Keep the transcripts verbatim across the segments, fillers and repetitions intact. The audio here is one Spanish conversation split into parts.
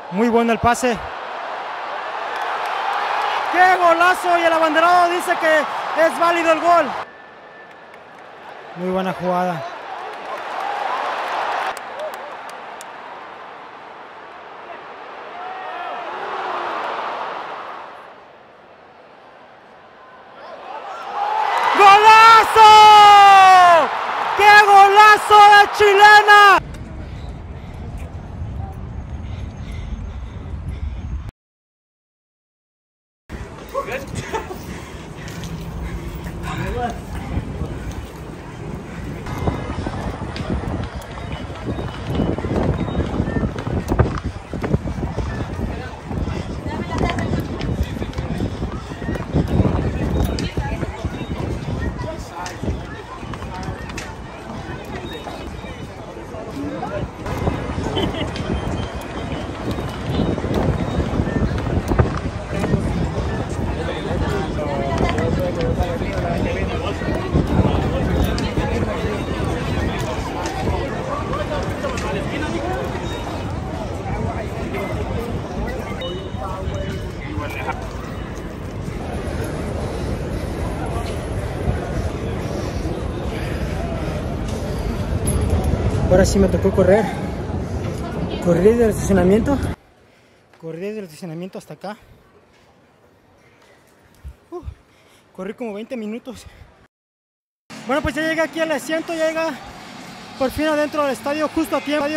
Muy bueno el pase. ¡Qué golazo! Y el abanderado dice que es válido el gol. Muy buena jugada. ¡Golazo! ¡Qué golazo de chilena! Ahora sí me tocó correr. Corrí desde el estacionamiento. Corrí desde el estacionamiento hasta acá. Uh, corrí como veinte minutos. Bueno, pues ya llegué aquí al asiento, ya llega por fin adentro del estadio, justo a tiempo.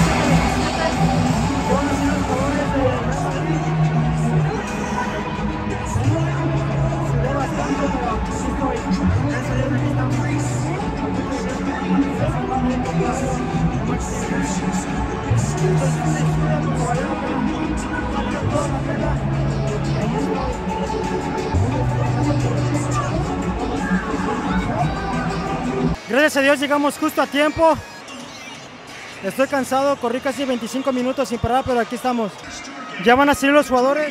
Gracias a Dios llegamos justo a tiempo. Estoy cansado, corrí casi veinticinco minutos sin parar, pero aquí estamos. Ya van a salir los jugadores.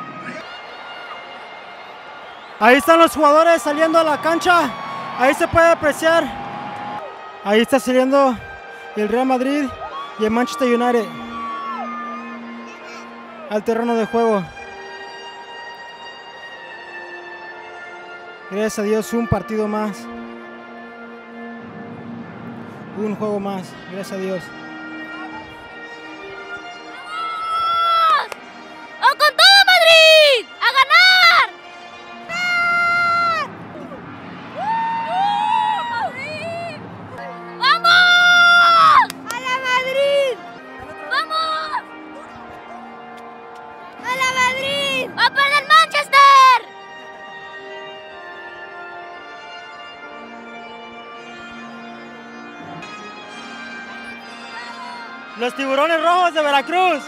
Ahí están los jugadores saliendo a la cancha. Ahí se puede apreciar. Ahí está saliendo el Real Madrid y el Manchester United al terreno de juego. Gracias a Dios, un partido más. Un juego más, gracias a Dios. ¡Vamos! ¡Oh, con todo Madrid! ¡A ganar! ¡Uh, Madrid! ¡Vamos! ¡A la Madrid! ¡Vamos! ¡A la Madrid! ¡Va a perder Manchester! Los tiburones rojos de Veracruz.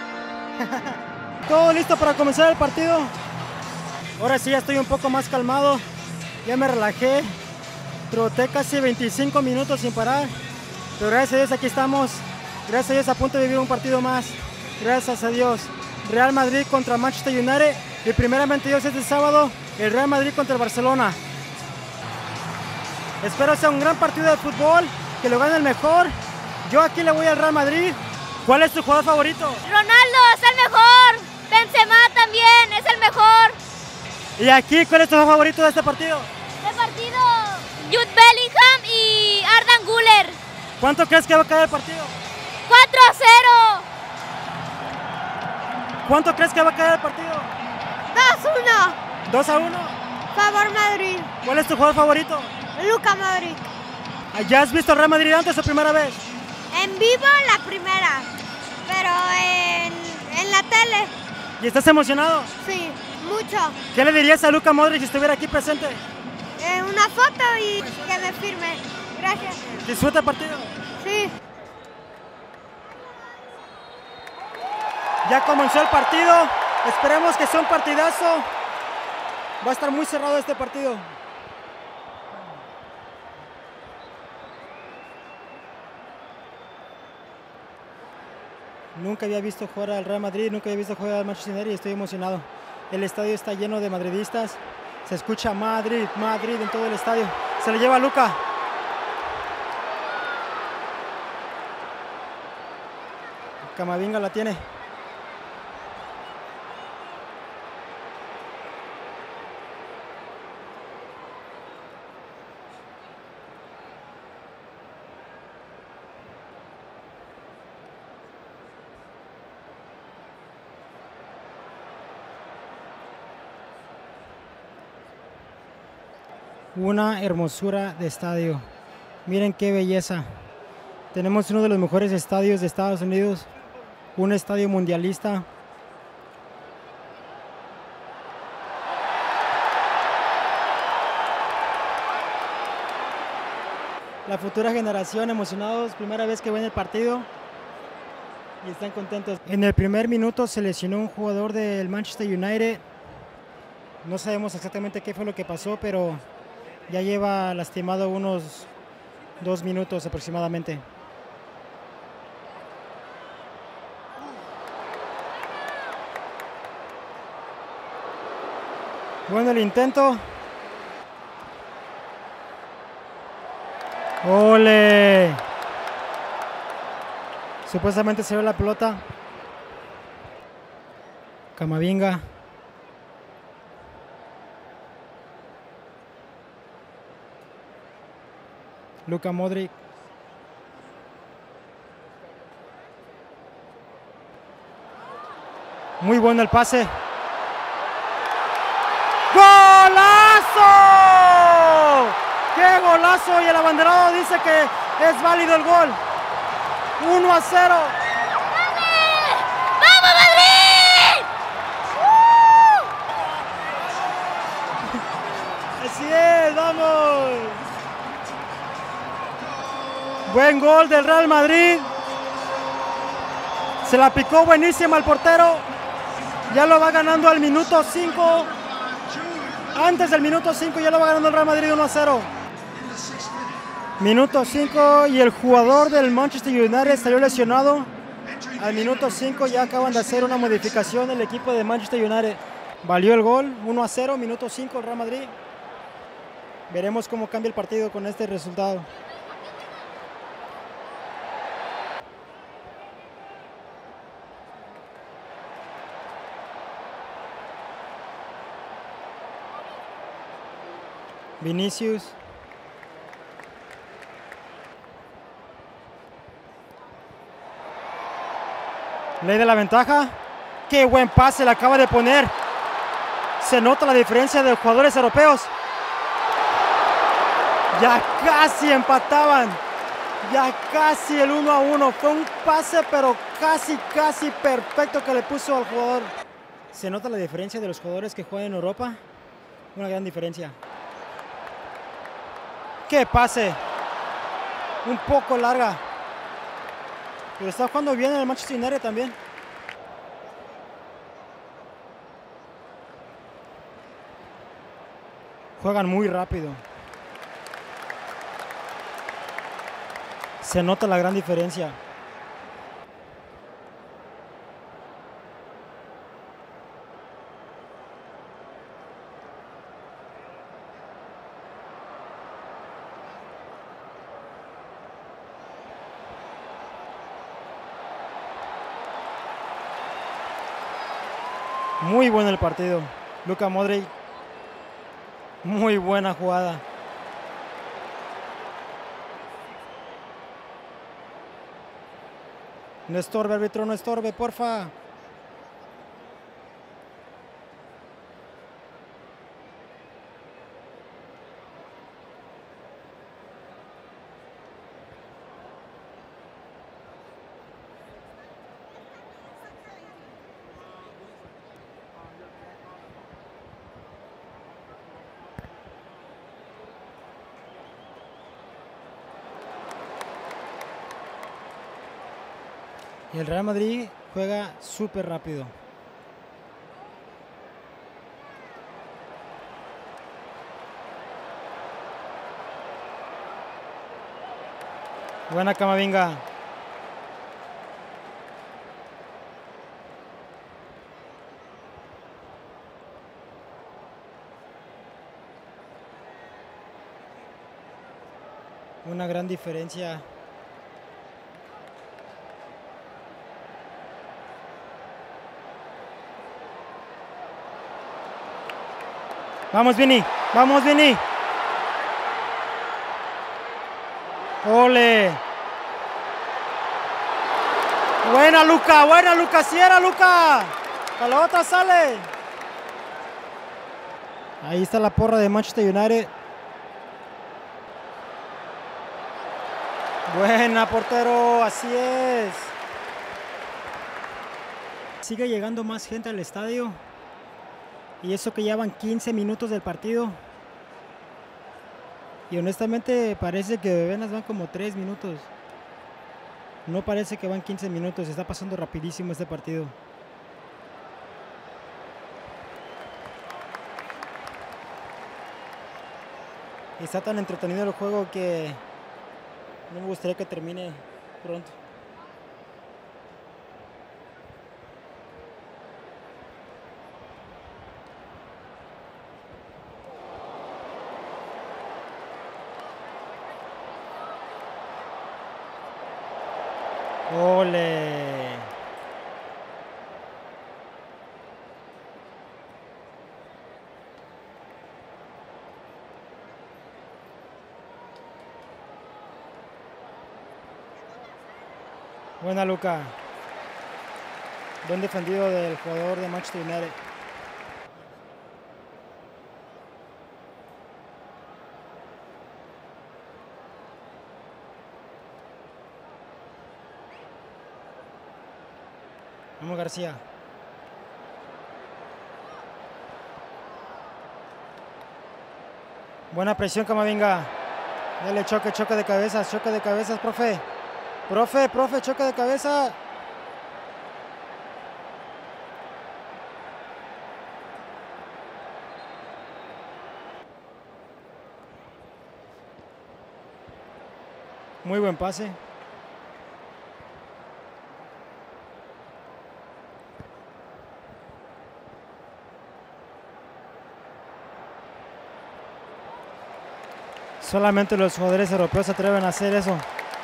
Todo listo para comenzar el partido. Ahora sí ya estoy un poco más calmado. Ya me relajé. Troté casi veinticinco minutos sin parar. Pero gracias a Dios aquí estamos. Gracias a Dios a punto de vivir un partido más. Gracias a Dios. Real Madrid contra Manchester United. Y primeramente Dios este sábado el Real Madrid contra el Barcelona. Espero sea un gran partido de fútbol. Que lo gane el mejor. Yo aquí le voy al Real Madrid. ¿Cuál es tu jugador favorito? Ronaldo es el mejor. Benzema también es el mejor. Y aquí, ¿cuál es tu jugador favorito de este partido? Este partido, Jude Bellingham y Arda Güler. ¿Cuánto crees que va a quedar el partido? cuatro a cero. ¿Cuánto crees que va a quedar el partido? dos a uno. dos a uno. Favor Madrid. ¿Cuál es tu jugador favorito? Luka Modric. ¿Ya has visto al Real Madrid antes o primera vez? En vivo la primera, pero en, en la tele. ¿Y estás emocionado? Sí, mucho. ¿Qué le dirías a Luka Modric si estuviera aquí presente? Eh, una foto y que me firme. Gracias. ¿Disfruta el partido? Sí. Ya comenzó el partido. Esperemos que sea un partidazo. Va a estar muy cerrado este partido. Nunca había visto jugar al Real Madrid, nunca había visto jugar al Manchester United y estoy emocionado. El estadio está lleno de madridistas. Se escucha Madrid, Madrid en todo el estadio. Se lo lleva Luka. Camavinga la tiene. Una hermosura de estadio. Miren qué belleza. Tenemos uno de los mejores estadios de Estados Unidos. Un estadio mundialista. La futura generación emocionados, primera vez que ven el partido y están contentos. En el primer minuto se lesionó un jugador del Manchester United. No sabemos exactamente qué fue lo que pasó, pero ya lleva lastimado unos dos minutos aproximadamente. Bueno, el intento. ¡Ole! Supuestamente se ve la pelota. Camavinga. Luka Modric. Muy bueno el pase. ¡Golazo! ¡Qué golazo! Y el abanderado dice que es válido el gol. uno a cero. ¡Vamos, Madrid! ¡Uh! Así es, vamos. Buen gol del Real Madrid. Se la picó buenísima al portero. Ya lo va ganando al minuto cinco. Antes del minuto cinco ya lo va ganando el Real Madrid uno a cero. Minuto cinco y el jugador del Manchester United salió lesionado. Al minuto cinco ya acaban de hacer una modificación el equipo de Manchester United. Valió el gol, uno a cero, minuto cinco el Real Madrid. Veremos cómo cambia el partido con este resultado. Vinicius. Ley de la ventaja. Qué buen pase le acaba de poner. Se nota la diferencia de los jugadores europeos. Ya casi empataban. Ya casi el uno a uno. Fue un pase pero casi, casi perfecto que le puso al jugador. Se nota la diferencia de los jugadores que juegan en Europa. Una gran diferencia. ¡Qué pase! Un poco larga. Pero está jugando bien en el Manchester United también. Juegan muy rápido. Se nota la gran diferencia. Muy bueno el partido. Luka Modric. Muy buena jugada. No estorbe, árbitro, no estorbe, porfa. Y el Real Madrid juega súper rápido. Buena Camavinga. Una gran diferencia. Vamos, Vini. Vamos, Vini. Ole. Buena, Luka. Buena, Luka. Si era, Luka. A la otra sale. Ahí está la porra de Manchester United. Buena, portero, así es. Sigue llegando más gente al estadio. Y eso que ya van quince minutos del partido. Y honestamente parece que apenas van como tres minutos. No parece que van quince minutos. Está pasando rapidísimo este partido. Y está tan entretenido el juego que no me gustaría que termine pronto. ¡Ole! Buena, Luca. Buen defendido del jugador de Manchester United. Vamos, García. Buena presión, Camavinga. Dale, choque, choque de cabezas, choque de cabezas, profe. Profe, profe, choque de cabeza. Muy buen pase. Solamente los jugadores europeos se atreven a hacer eso.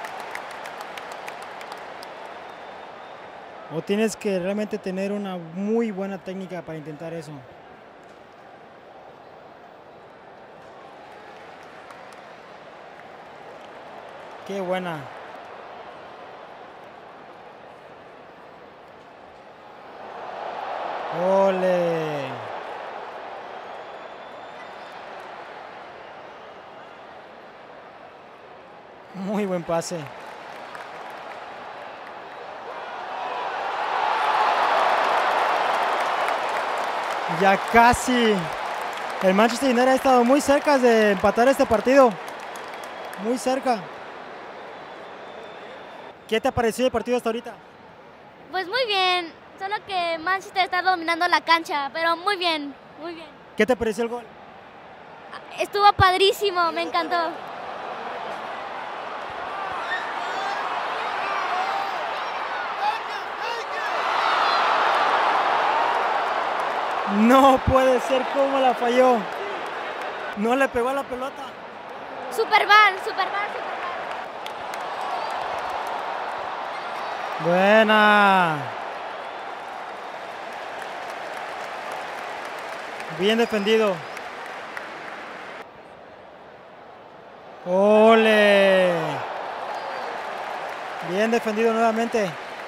O tienes que realmente tener una muy buena técnica para intentar eso. Qué buena. Ole. Muy buen pase. Ya casi. El Manchester United ha estado muy cerca de empatar este partido. Muy cerca. ¿Qué te pareció el partido hasta ahorita? Pues muy bien, solo que Manchester está dominando la cancha, pero muy bien, muy bien. ¿Qué te pareció el gol? Estuvo padrísimo, me encantó. No puede ser, cómo la falló. No le pegó a la pelota. Superman, Superman, Superman. Buena. Bien defendido. Ole. Bien defendido nuevamente.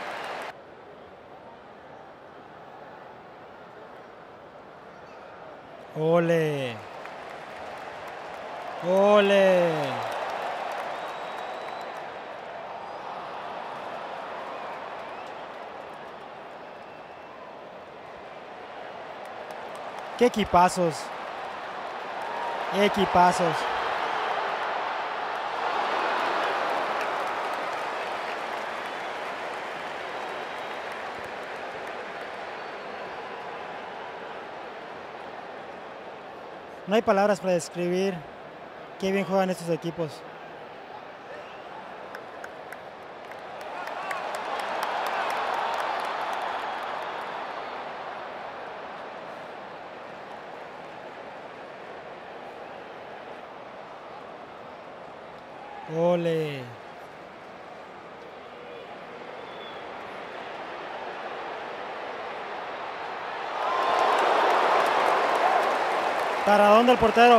Ole. Ole. Qué equipazos. Equipazos. No hay palabras para describir qué bien juegan estos equipos. Ole. Taradón del portero.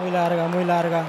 Muy larga, muy larga.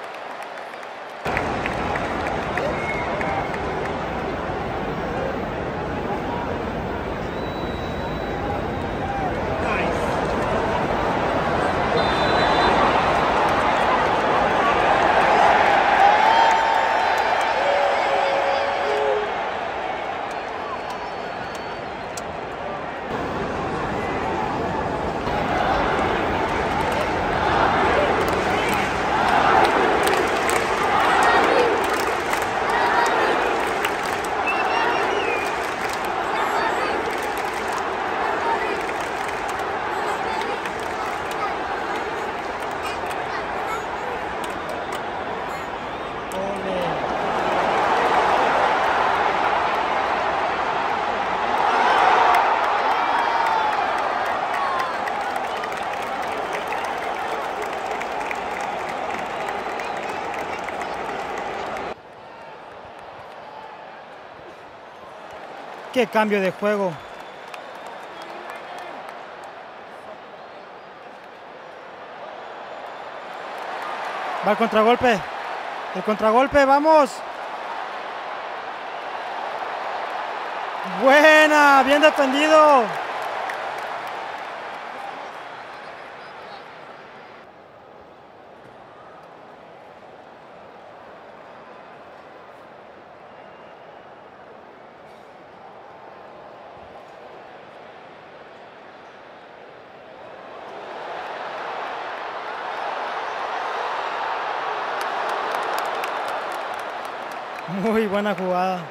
Qué cambio de juego. Va el contragolpe. El contragolpe, vamos. Buena, bien defendido. Muy buena jugada.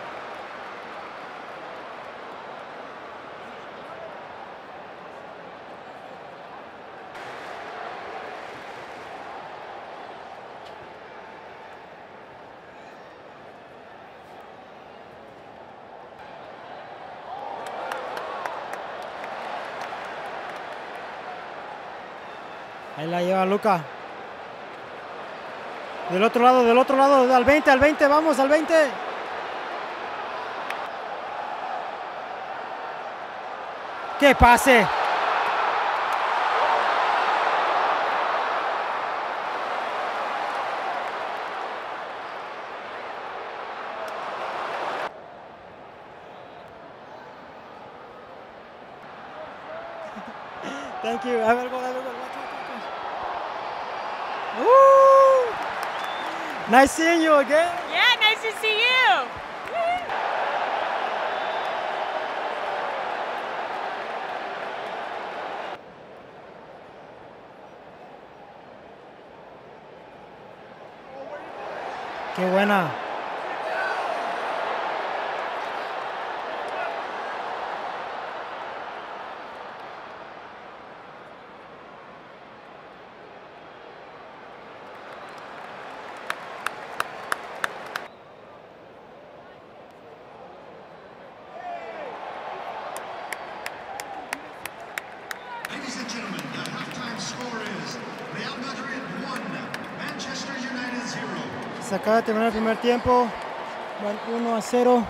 Ahí la lleva Luka. Del otro lado, del otro lado, al veinte, al veinte, vamos, al veinte. ¡Qué pase! Thank you. A ver, gol, a ver, gol. Woo! Nice seeing you again. Yeah, nice to see you. Qué buena. Ladies and gentlemen, the halftime score is Real Madrid one, Manchester United zero. Se acaba de terminar el primer tiempo. Van uno a cero.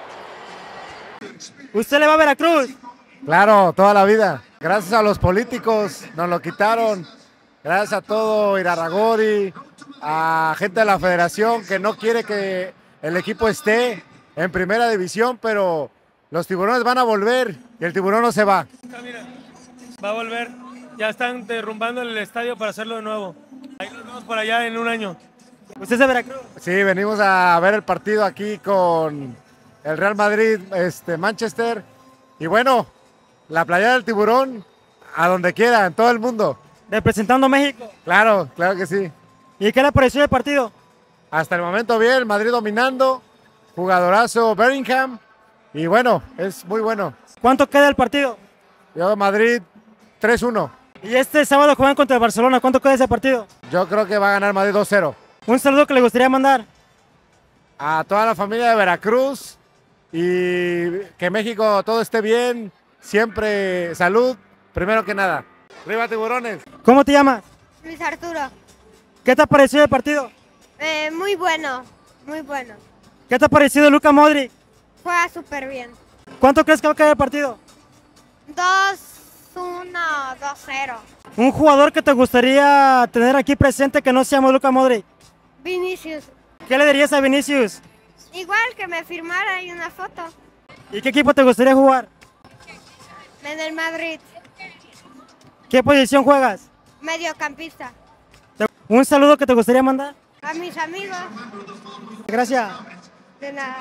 ¿Usted le va a Veracruz? Claro, toda la vida. Gracias a los políticos nos lo quitaron. Gracias a todo Irarrágorri, a gente de la federación que no quiere que el equipo esté en primera división, pero los tiburones van a volver y el tiburón no se va. Mira, va a volver. Ya están derrumbando el estadio para hacerlo de nuevo. Ahí nos vemos por allá en un año. ¿Usted es de Veracruz? Sí, venimos a ver el partido aquí con el Real Madrid, este, Manchester. Y bueno, la playa del tiburón, a donde quiera, en todo el mundo. Representando a México. Claro, claro que sí. ¿Y qué le pareció el partido? Hasta el momento bien, Madrid dominando, jugadorazo Bellingham. Y bueno, es muy bueno. ¿Cuánto queda el partido? Yo Madrid tres uno. Y este sábado juegan contra el Barcelona. ¿Cuánto queda ese partido? Yo creo que va a ganar Madrid dos cero. Un saludo que le gustaría mandar. A toda la familia de Veracruz y que México todo esté bien, siempre salud, primero que nada. ¡Arriba tiburones! ¿Cómo te llamas? Luis Arturo. ¿Qué te ha parecido el partido? Eh, muy bueno, muy bueno. ¿Qué te ha parecido Luka Modric? Juega súper bien. ¿Cuánto crees que va a quedar el partido? dos uno, dos cero. Un jugador que te gustaría tener aquí presente que no se llama Luka Modric. Vinicius. ¿Qué le dirías a Vinicius? Igual que me firmara y una foto. ¿Y qué equipo te gustaría jugar? En el Madrid. ¿Qué posición juegas? Mediocampista. ¿Un saludo que te gustaría mandar? A mis amigos. Gracias. De nada.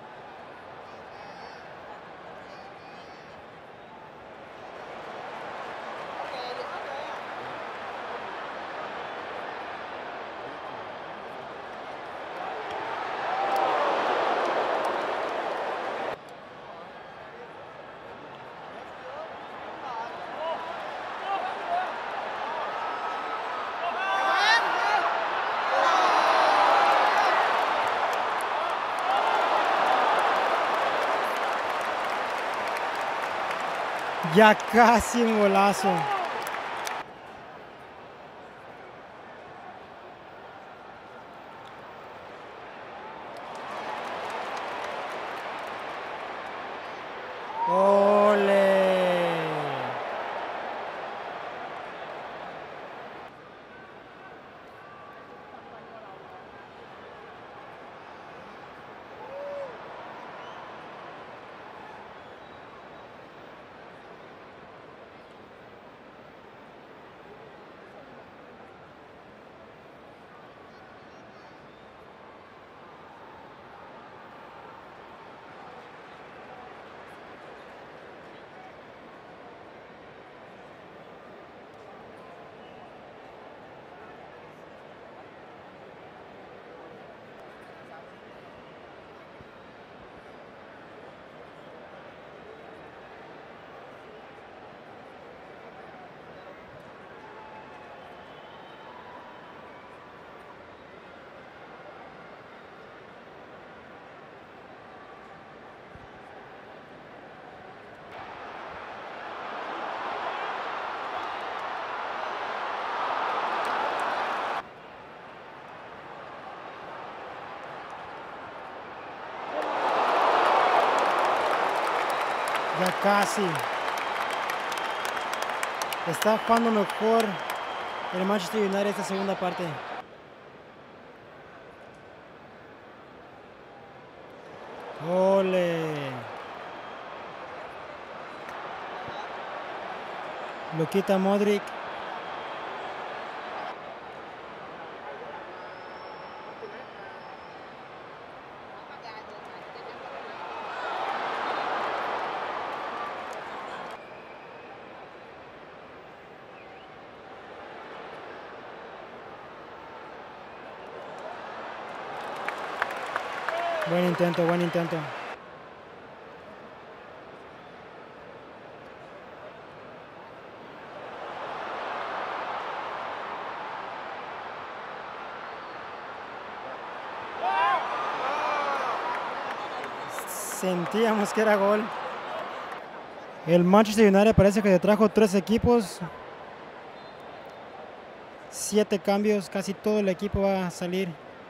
Ya casi un golazo. ¡Ole! Ya casi. Está jugando mejor el Manchester United esta segunda parte. Ole. Lo quita Modric. Buen intento, buen intento. Sentíamos que era gol. El Manchester United parece que le trajo tres equipos. Siete cambios, casi todo el equipo va a salir.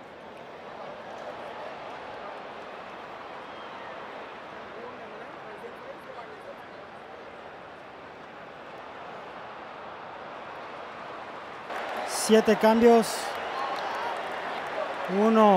Siete cambios. Uno.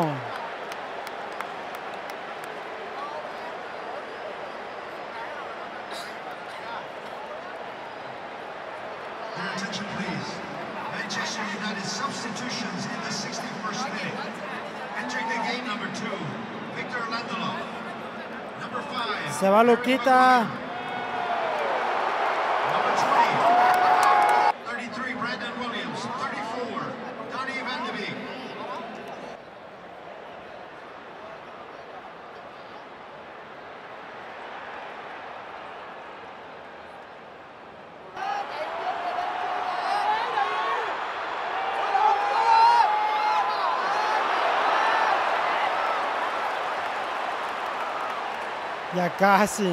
Your attention, please. Manchester United substitutions in the sixty-first minute. Entering the game, number two, Victor Lindelof. Number five. Se va Luquita. Number twenty. thirty-three, Brandon Williams. thirty-four, Donny van de Beek. Ya casi.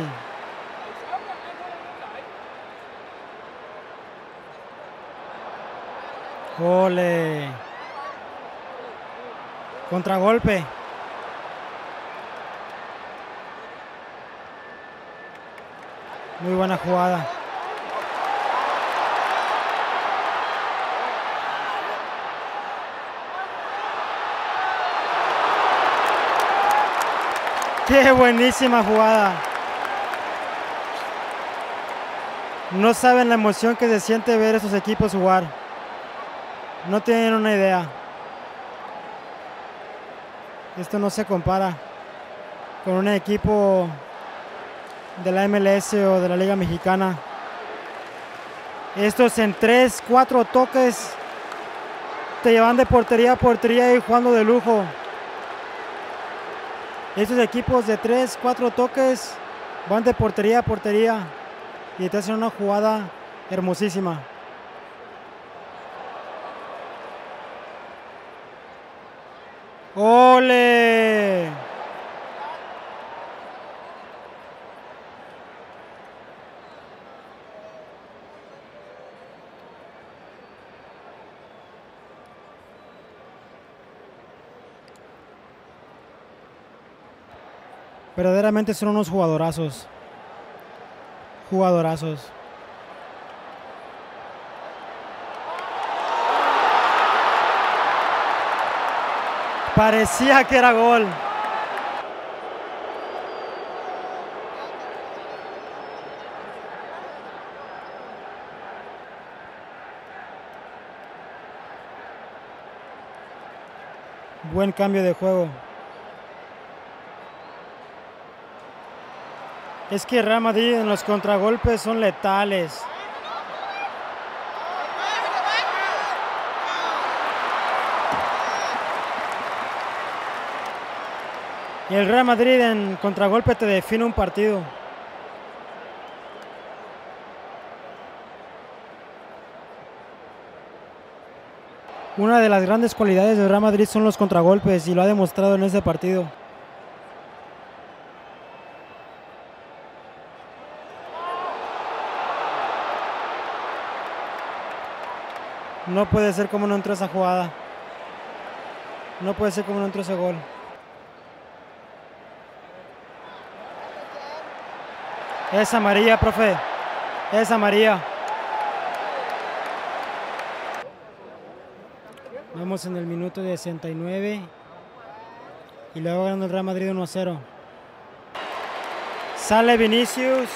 Ole. Contragolpe. Muy buena jugada. ¡Qué buenísima jugada! No saben la emoción que se siente ver a esos equipos jugar. No tienen una idea. Esto no se compara con un equipo de la M L S o de la Liga Mexicana. Estos en tres, cuatro toques te llevan de portería a portería y jugando de lujo. Estos equipos de tres, cuatro toques van de portería a portería y te hacen una jugada hermosísima. ¡Ole! Verdaderamente son unos jugadorazos. Jugadorazos. Parecía que era gol. Buen cambio de juego. Es que Real Madrid en los contragolpes son letales. Y el Real Madrid en contragolpe te define un partido. Una de las grandes cualidades del Real Madrid son los contragolpes y lo ha demostrado en este partido. No puede ser como no entró esa jugada. No puede ser como no entró ese gol. Es amarilla, profe. Es amarilla. Vamos en el minuto de sesenta y nueve. Y luego ganando el Real Madrid uno a cero. Sale Vinicius.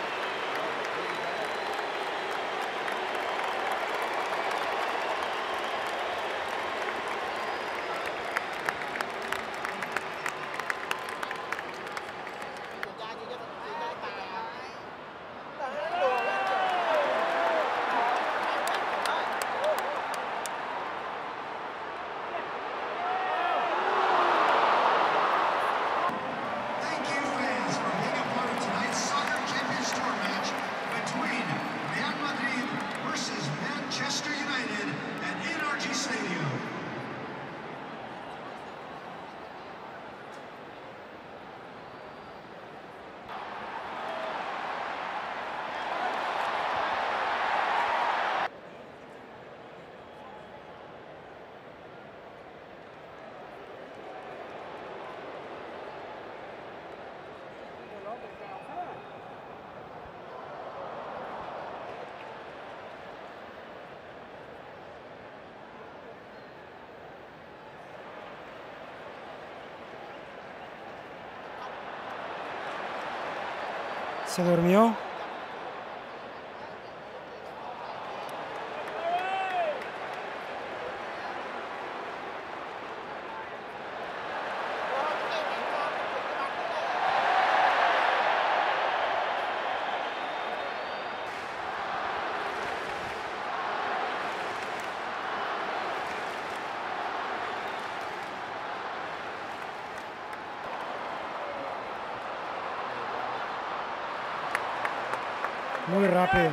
Se durmió. Muy rápido.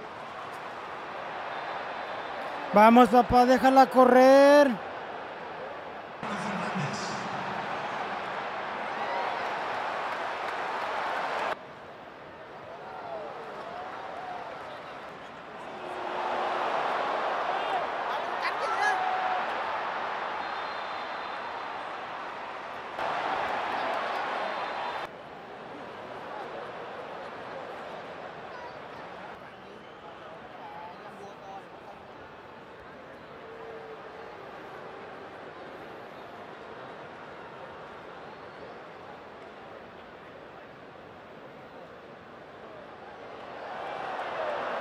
Vamos, papá, déjala correr.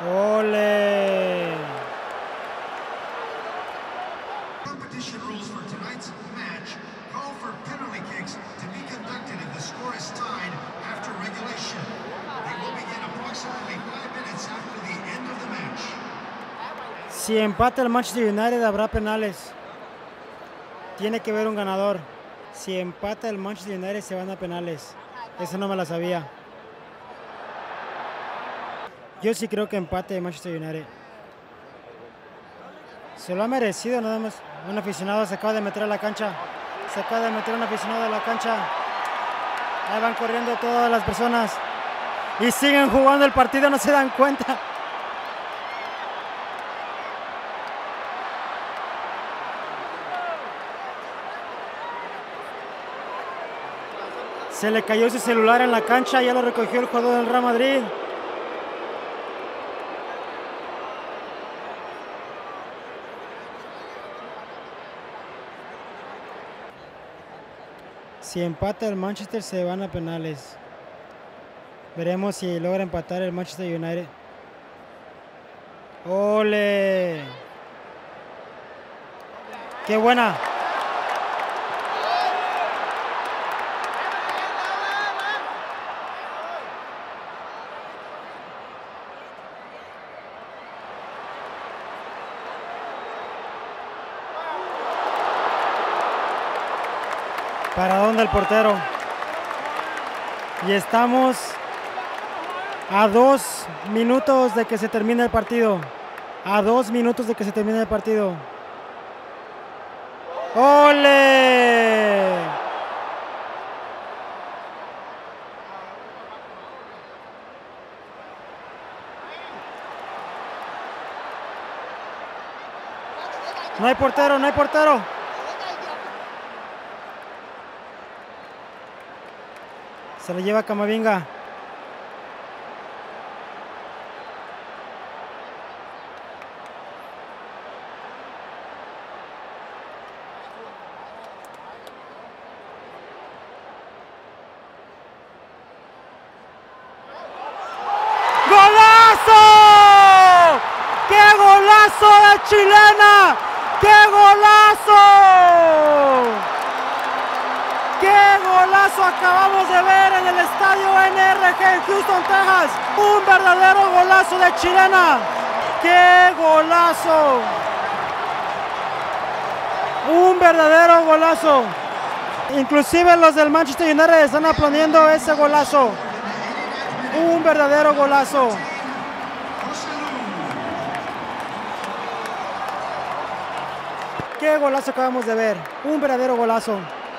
Ole. Competition rules for tonight's match call for penalty kicks to be conducted if the score is tied after regulation. They will begin approximately five minutes after the end of the match. Si empata el Manchester United habrá penales. Tiene que haber un ganador. Si empata el Manchester United se van a penales. Eso no me la sabía. Yo sí creo que empate el Manchester United. Se lo ha merecido nada más. Un aficionado se acaba de meter a la cancha. Se acaba de meter un aficionado a la cancha. Ahí van corriendo todas las personas. Y siguen jugando el partido, no se dan cuenta. Se le cayó su celular en la cancha, ya lo recogió el jugador del Real Madrid. Si empata el Manchester se van a penales. Veremos si logra empatar el Manchester United. ¡Ole! ¡Qué buena! ¿Para dónde el portero? Y estamos a dos minutos de que se termine el partido. A dos minutos de que se termine el partido. ¡Ole! No hay portero, no hay portero. Se lo lleva Camavinga. ¡Golazo! ¡Qué golazo de chilena! ¡Qué golazo! ¡Qué golazo acabamos de ver en el estadio N R G en Houston, Texas! ¡Un verdadero golazo de chilena! ¡Qué golazo! ¡Un verdadero golazo! Inclusive los del Manchester United están aplaudiendo ese golazo. ¡Un verdadero golazo! ¡Qué golazo acabamos de ver! ¡Un verdadero golazo!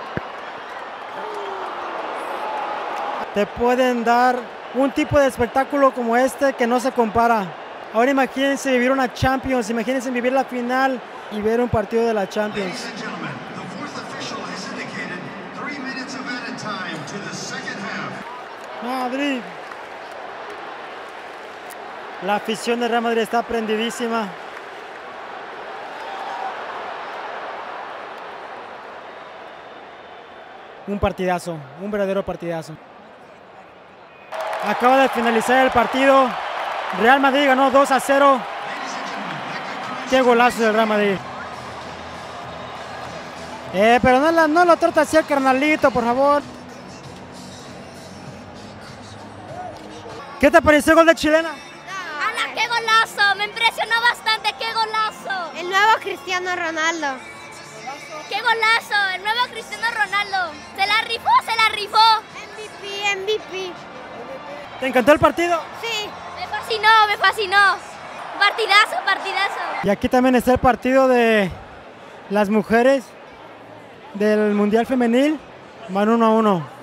Te pueden dar un tipo de espectáculo como este que no se compara. Ahora imagínense vivir una Champions, imagínense vivir la final y ver un partido de la Champions. Madrid. La afición de Real Madrid está prendidísima. Un partidazo, un verdadero partidazo. Acaba de finalizar el partido. Real Madrid ganó dos a cero. Qué golazo del Real Madrid. Eh, pero no, la, no lo trata así el carnalito, por favor. ¿Qué te pareció el gol de chilena? ¡Hala, qué golazo! Me impresionó bastante, qué golazo. El nuevo Cristiano Ronaldo. ¡Qué golazo! El nuevo Cristiano Ronaldo. ¿Se la rifó? ¿Se la rifó? M V P, M V P. ¿Te encantó el partido? Sí. Me fascinó, me fascinó. Partidazo, partidazo. Y aquí también está el partido de las mujeres del Mundial Femenil. Van uno a uno.